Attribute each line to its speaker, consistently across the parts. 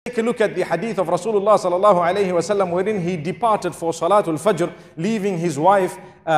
Speaker 1: Take a look at the hadith of Rasulullah sallallahu alayhi wasallam, wherein he departed for Salatul Fajr, leaving his wife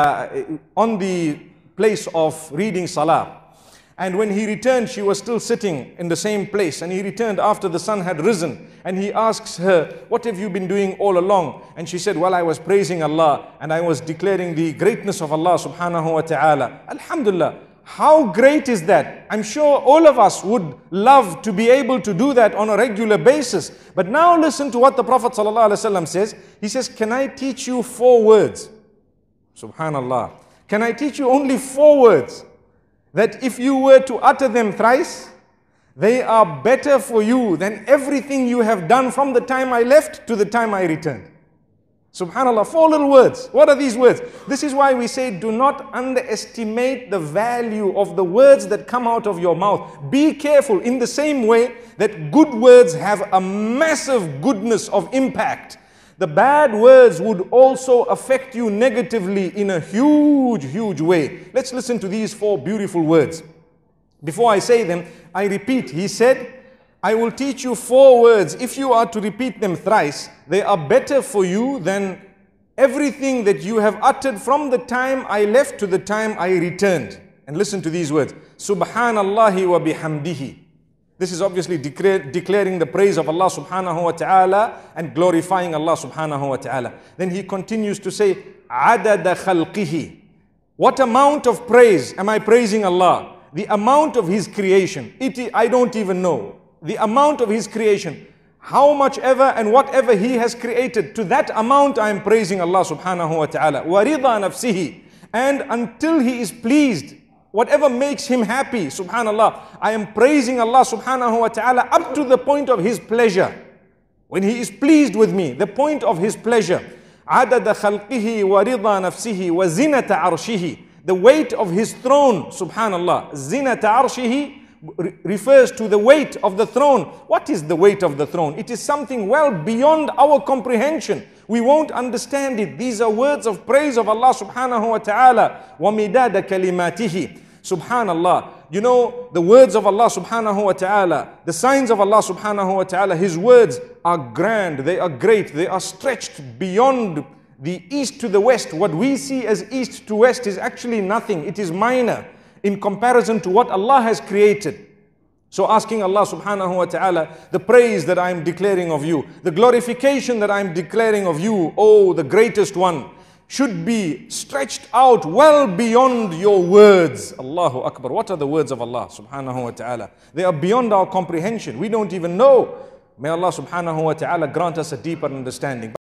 Speaker 1: on the place of reading Salah. And when he returned, she was still sitting in the same place. And he returned after the sun had risen. And he asks her, "What have you been doing all along?" And she said, "Well, I was praising Allah and I was declaring the greatness of Allah subhanahu wa ta'ala." Alhamdulillah. How great is that? I'm sure all of us would love to be able to do that on a regular basis. But now listen to what the Prophet ﷺ says. He says, "Can I teach you 4 words?" Subhanallah. Can I teach you only 4 words that if you were to utter them thrice, they are better for you than everything you have done from the time I left to the time I returned? Subhanallah, 4 little words. What are these words? This is why we say, do not underestimate the value of the words that come out of your mouth. Be careful in the same way that good words have a massive goodness of impact. The bad words would also affect you negatively in a huge way. Let's listen to these 4 beautiful words. Before I say them, I repeat, he said, "I will teach you 4 words. If you are to repeat them thrice, they are better for you than everything that you have uttered from the time I left to the time I returned." And listen to these words. Subhanallahi wa bihamdihi. This is obviously declaring the praise of Allah subhanahu wa ta'ala and glorifying Allah subhanahu wa ta'ala. Then he continues to say, Adada khalqihi. What amount of praise am I praising Allah? The amount of His creation. I don't even know. The amount of His creation, how much ever and whatever He has created, to that amount I am praising Allah subhanahu wa ta'ala. وَرِضَى نَفْسِهِ. And until He is pleased, whatever makes Him happy, subhanallah, I am praising Allah subhanahu wa ta'ala up to the point of His pleasure. When He is pleased with me, the point of His pleasure. عَدَدَ خَلْقِهِ وَرِضَى نَفْسِهِ وَزِنَةَ عَرْشِهِ. The weight of His throne, subhanallah. زِنَةَ عَرْشِهِ refers to the weight of the throne. What is the weight of the throne? It is something well beyond our comprehension. We won't understand it. These are words of praise of Allah subhanahu wa ta'ala. وَمِدَادَ كَلِمَاتِهِ. Subhanallah. You know, the words of Allah subhanahu wa ta'ala, the signs of Allah subhanahu wa ta'ala, His words are grand, they are great, they are stretched beyond the east to the west. What we see as east to west is actually nothing. It is minor in comparison to what Allah has created. So asking Allah subhanahu wa ta'ala, the praise that I am declaring of you, the glorification that I am declaring of you, oh, the greatest one, should be stretched out well beyond your words. Allahu Akbar. What are the words of Allah subhanahu wa ta'ala? They are beyond our comprehension. We don't even know. May Allah subhanahu wa ta'ala grant us a deeper understanding.